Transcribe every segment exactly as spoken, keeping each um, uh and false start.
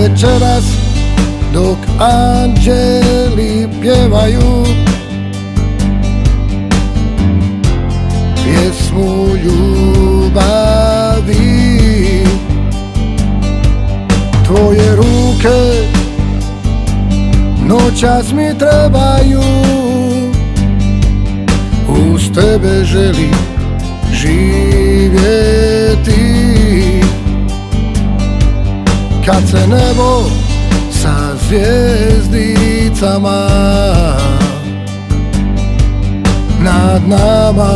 večeras dok anđeli pjevaju pjesmu ljubavi. Tvoje ruke noćas mi trebaju, uz tebe želim živjeti. Kad se nebo sa zvijezdicama nad nama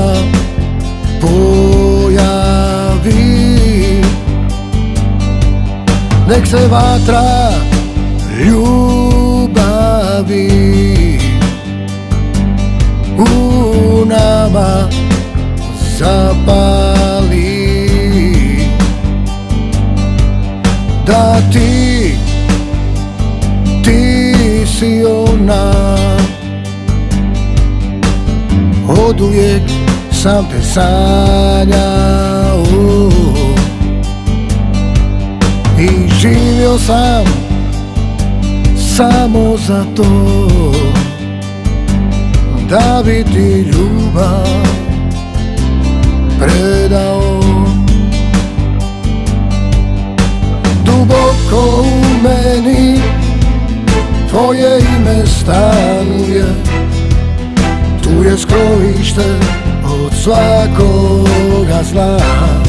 pojavi, nek se vatra ljubavi u nama zapali. Da ti, ti si ona, oduvijek sam te sanjao i živio sam samo za to, da bi ti ljubav predao. Duboko u meni tvoje ime stanuje, tu je skrovište od svakoga zla.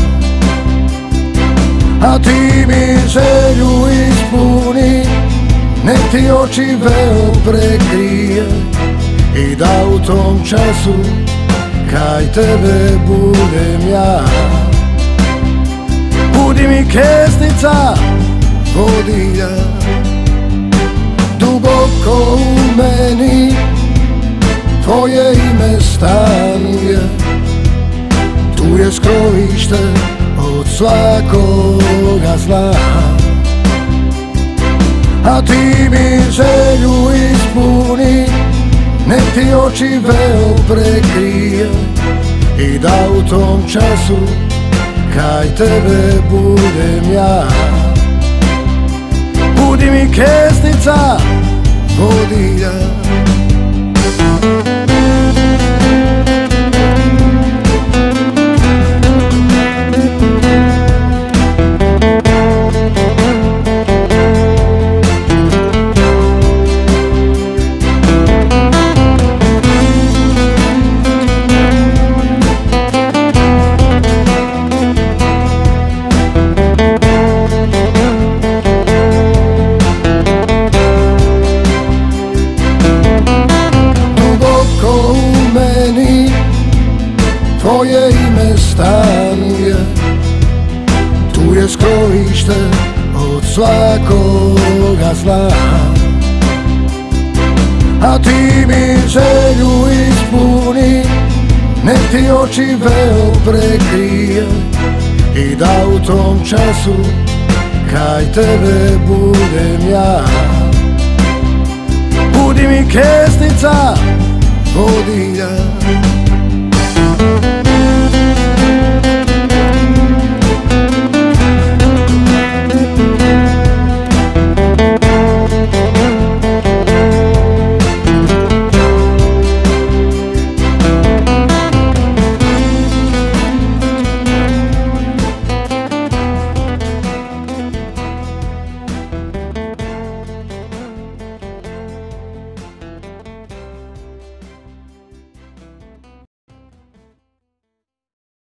A ti mi želju ispuni, nek ti oči veo prekrije i da u tom času kaj tebe budem ja. Budi mi kesnica vodilja, duboko u meni tvoje ime stanuje, tu je skrovište od svakoga zla. A ti mi želju ispuni, nek ti oči veo prekrije i da u tom času kaj tebe budem ja. Budi mi kesnica vodilja. Tvoje ime stanuje, tu je skrovište od svakoga zla. A ti mi želju ispuni, nek ti oči veo prekrije i da u tom času kaj tebe budem ja. Budi mi kesnica vodilja.